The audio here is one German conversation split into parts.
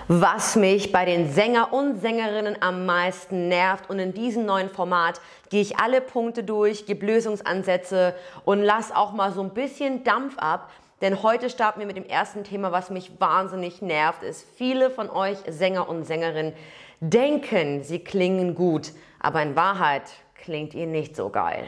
Was mich bei den Sänger und Sängerinnen am meisten nervt, und in diesem neuen Format gehe ich alle Punkte durch, gebe Lösungsansätze und lasse auch mal so ein bisschen Dampf ab, denn heute starten wir mit dem ersten Thema, was mich wahnsinnig nervt, ist, viele von euch Sänger und Sängerinnen denken, sie klingen gut, aber in Wahrheit klingt ihr nicht so geil.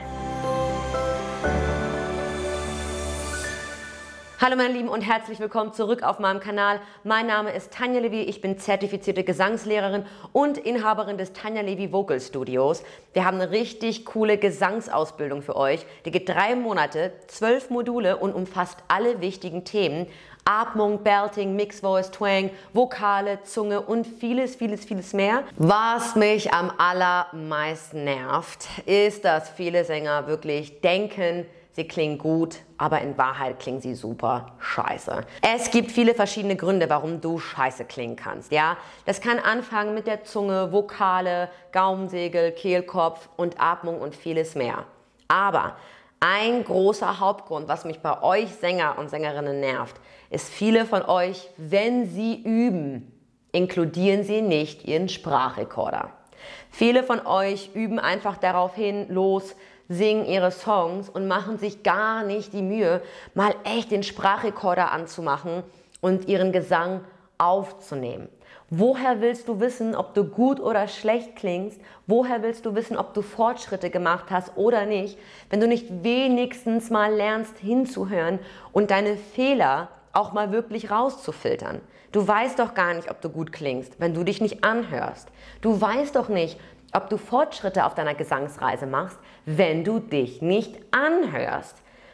Hallo meine Lieben und herzlich willkommen zurück auf meinem Kanal. Mein Name ist Tanja Levy, ich bin zertifizierte Gesangslehrerin und Inhaberin des Tanja Levy Vocal Studios. Wir haben eine richtig coole Gesangsausbildung für euch. Die geht 3 Monate, 12 Module und umfasst alle wichtigen Themen. Atmung, Belting, Mixed Voice, Twang, Vokale, Zunge und vieles mehr. Was mich am allermeisten nervt, ist, dass viele Sänger wirklich denken, sie klingen gut, aber in Wahrheit klingen sie super scheiße. Es gibt viele verschiedene Gründe, warum du scheiße klingen kannst. Ja? Das kann anfangen mit der Zunge, Vokale, Gaumensegel, Kehlkopf und Atmung und vieles mehr. Aber ein großer Hauptgrund, was mich bei euch Sänger und Sängerinnen nervt, ist, viele von euch, wenn sie üben, inkludieren sie nicht ihren Sprachrekorder. Viele von euch üben einfach darauf hin, los, singen ihre Songs und machen sich gar nicht die Mühe, mal echt den Sprachrekorder anzumachen und ihren Gesang aufzunehmen. Woher willst du wissen, ob du gut oder schlecht klingst? Woher willst du wissen, ob du Fortschritte gemacht hast oder nicht, wenn du nicht wenigstens mal lernst hinzuhören und deine Fehler auch mal wirklich rauszufiltern? Du weißt doch gar nicht, ob du gut klingst, wenn du dich nicht anhörst. Du weißt doch nicht, ob du Fortschritte auf deiner Gesangsreise machst, wenn du dich nicht anhörst.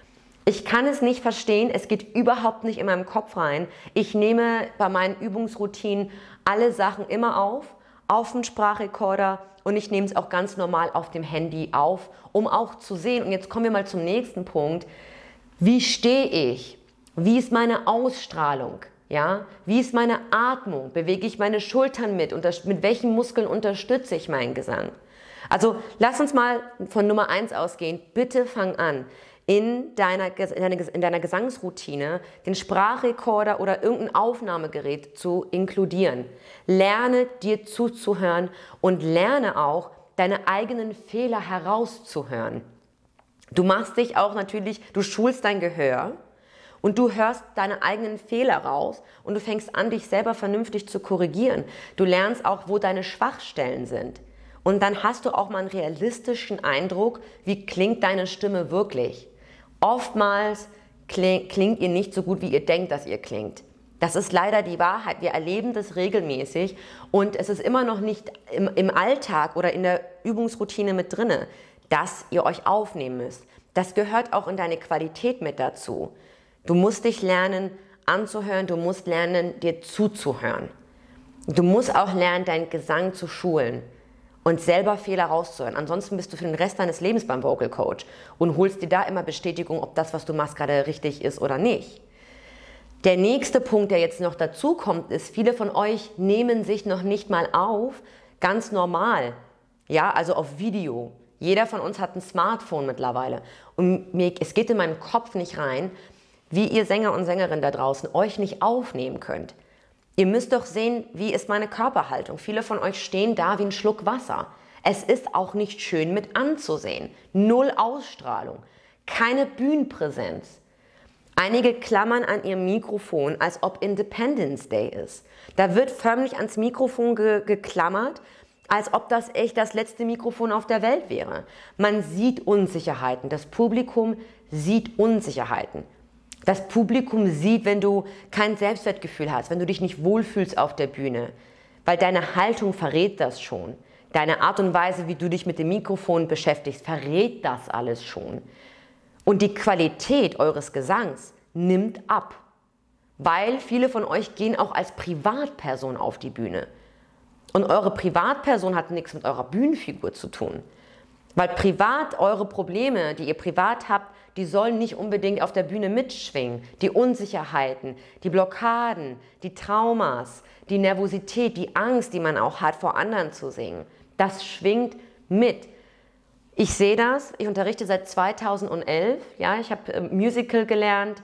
Ich kann es nicht verstehen, es geht überhaupt nicht in meinem Kopf rein. Ich nehme bei meinen Übungsroutinen alle Sachen immer auf den Sprachrekorder, und ich nehme es auch ganz normal auf dem Handy auf, um auch zu sehen. Und jetzt kommen wir mal zum nächsten Punkt. Wie stehe ich? Wie ist meine Ausstrahlung? Ja? Wie ist meine Atmung? Bewege ich meine Schultern mit? Mit welchen Muskeln unterstütze ich meinen Gesang? Also lass uns mal von Nummer 1 ausgehen. Bitte fang an, in deiner Gesangsroutine den Sprachrekorder oder irgendein Aufnahmegerät zu inkludieren. Lerne dir zuzuhören und lerne auch, deine eigenen Fehler herauszuhören. Du machst dich auch natürlich, du schulst dein Gehör und du hörst deine eigenen Fehler raus und du fängst an, dich selber vernünftig zu korrigieren. Du lernst auch, wo deine Schwachstellen sind. Und dann hast du auch mal einen realistischen Eindruck, wie klingt deine Stimme wirklich. Oftmals klingt ihr nicht so gut, wie ihr denkt, dass ihr klingt. Das ist leider die Wahrheit. Wir erleben das regelmäßig und es ist immer noch nicht im Alltag oder in der Übungsroutine mit drinne, dass ihr euch aufnehmen müsst. Das gehört auch in deine Qualität mit dazu. Du musst dich lernen anzuhören, du musst lernen, dir zuzuhören. Du musst auch lernen, deinen Gesang zu schulen und selber Fehler rauszuhören. Ansonsten bist du für den Rest deines Lebens beim Vocal Coach und holst dir da immer Bestätigung, ob das, was du machst, gerade richtig ist oder nicht. Der nächste Punkt, der jetzt noch dazu kommt, ist, viele von euch nehmen sich noch nicht mal auf, ganz normal, ja, also auf Video. Jeder von uns hat ein Smartphone mittlerweile und es geht in meinen Kopf nicht rein, wie ihr Sänger und Sängerinnen da draußen euch nicht aufnehmen könnt. Ihr müsst doch sehen, wie ist meine Körperhaltung. Viele von euch stehen da wie ein Schluck Wasser. Es ist auch nicht schön mit anzusehen. Null Ausstrahlung, keine Bühnenpräsenz. Einige klammern an ihrem Mikrofon, als ob Independence Day ist. Da wird förmlich ans Mikrofon geklammert, als ob das echt das letzte Mikrofon auf der Welt wäre. Man sieht Unsicherheiten. Das Publikum sieht Unsicherheiten. Das Publikum sieht, wenn du kein Selbstwertgefühl hast, wenn du dich nicht wohlfühlst auf der Bühne, weil deine Haltung verrät das schon. Deine Art und Weise, wie du dich mit dem Mikrofon beschäftigst, verrät das alles schon. Und die Qualität eures Gesangs nimmt ab, weil viele von euch gehen auch als Privatperson auf die Bühne. Und eure Privatperson hat nichts mit eurer Bühnenfigur zu tun. Weil privat eure Probleme, die ihr privat habt, die sollen nicht unbedingt auf der Bühne mitschwingen. Die Unsicherheiten, die Blockaden, die Traumas, die Nervosität, die Angst, die man auch hat, vor anderen zu singen. Das schwingt mit. Ich sehe das, ich unterrichte seit 2011, ja, ich habe Musical gelernt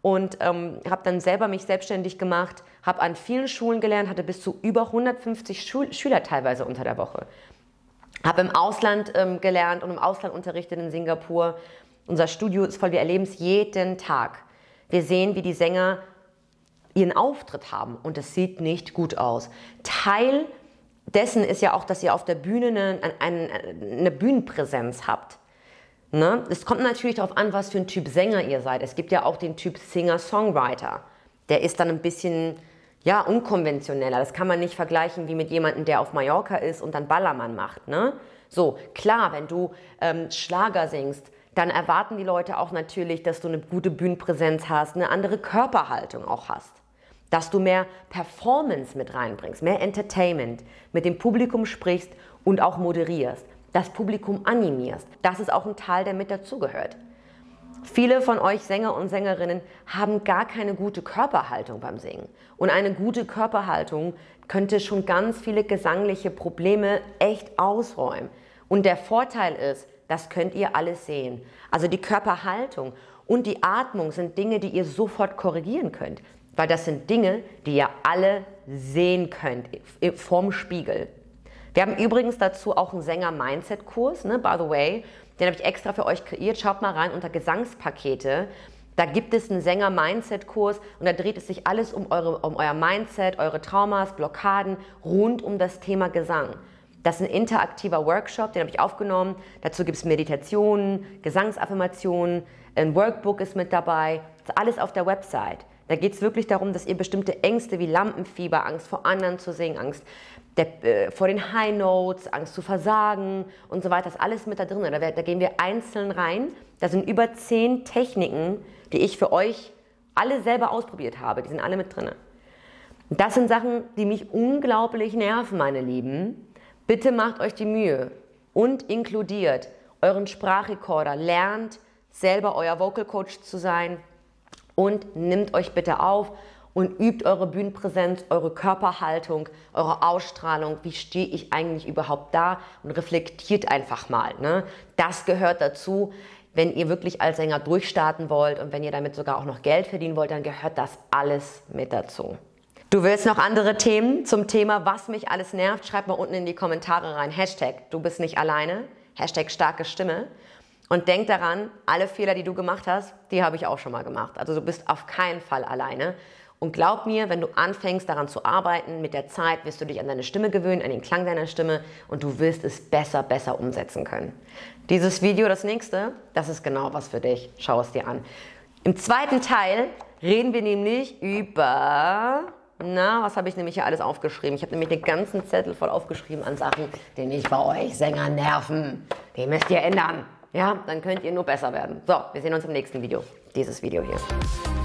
und habe dann selber mich selbstständig gemacht, habe an vielen Schulen gelernt, hatte bis zu über 150 Schüler teilweise unter der Woche. Habe im Ausland gelernt und im Ausland unterrichtet in Singapur. Unser Studio ist voll, wir erleben es jeden Tag. Wir sehen, wie die Sänger ihren Auftritt haben und es sieht nicht gut aus. Teil dessen ist ja auch, dass ihr auf der Bühne eine Bühnenpräsenz habt. Ne? Es kommt natürlich darauf an, was für ein Typ Sänger ihr seid. Es gibt ja auch den Typ Singer-Songwriter. Der ist dann ein bisschen ja, unkonventioneller. Das kann man nicht vergleichen wie mit jemandem, der auf Mallorca ist und dann Ballermann macht. Ne? So, klar, wenn du Schlager singst, dann erwarten die Leute auch natürlich, dass du eine gute Bühnenpräsenz hast, eine andere Körperhaltung auch hast. Dass du mehr Performance mit reinbringst, mehr Entertainment, mit dem Publikum sprichst und auch moderierst, das Publikum animierst. Das ist auch ein Teil, der mit dazugehört. Viele von euch Sänger und Sängerinnen haben gar keine gute Körperhaltung beim Singen. Und eine gute Körperhaltung könnte schon ganz viele gesangliche Probleme echt ausräumen. Und der Vorteil ist, das könnt ihr alles sehen. Also die Körperhaltung und die Atmung sind Dinge, die ihr sofort korrigieren könnt. Weil das sind Dinge, die ihr alle sehen könnt vorm Spiegel. Wir haben übrigens dazu auch einen Sänger-Mindset-Kurs, ne, by the way. Den habe ich extra für euch kreiert. Schaut mal rein unter Gesangspakete. Da gibt es einen Sänger-Mindset-Kurs und da dreht es sich alles um euer Mindset, eure Traumas, Blockaden rund um das Thema Gesang. Das ist ein interaktiver Workshop, den habe ich aufgenommen. Dazu gibt es Meditationen, Gesangsaffirmationen, ein Workbook ist mit dabei. Das ist alles auf der Website. Da geht es wirklich darum, dass ihr bestimmte Ängste wie Lampenfieber, Angst vor anderen zu singen, Angst vor den High Notes, Angst zu versagen und so weiter, das ist alles mit da drin. Da gehen wir einzeln rein. Da sind über 10 Techniken, die ich für euch alle selber ausprobiert habe. Die sind alle mit drin. Das sind Sachen, die mich unglaublich nerven, meine Lieben. Bitte macht euch die Mühe und inkludiert euren Sprachrekorder, lernt selber euer Vocal Coach zu sein und nimmt euch bitte auf und übt eure Bühnenpräsenz, eure Körperhaltung, eure Ausstrahlung. Wie stehe ich eigentlich überhaupt da? Und reflektiert einfach mal. Ne? Das gehört dazu, wenn ihr wirklich als Sänger durchstarten wollt und wenn ihr damit sogar auch noch Geld verdienen wollt, dann gehört das alles mit dazu. Du willst noch andere Themen zum Thema, was mich alles nervt? Schreib mal unten in die Kommentare rein. Hashtag, du bist nicht alleine. Hashtag starke Stimme. Und denk daran, alle Fehler, die du gemacht hast, die habe ich auch schon mal gemacht. Also du bist auf keinen Fall alleine. Und glaub mir, wenn du anfängst daran zu arbeiten, mit der Zeit wirst du dich an deine Stimme gewöhnen, an den Klang deiner Stimme und du wirst es besser umsetzen können. Dieses Video, das nächste, das ist genau was für dich. Schau es dir an. Im zweiten Teil reden wir nämlich über... Na, was habe ich nämlich hier alles aufgeschrieben? Ich habe nämlich den ganzen Zettel voll aufgeschrieben an Sachen, die nicht bei euch Sänger nerven. Die müsst ihr ändern. Ja, dann könnt ihr nur besser werden. So, wir sehen uns im nächsten Video. Dieses Video hier.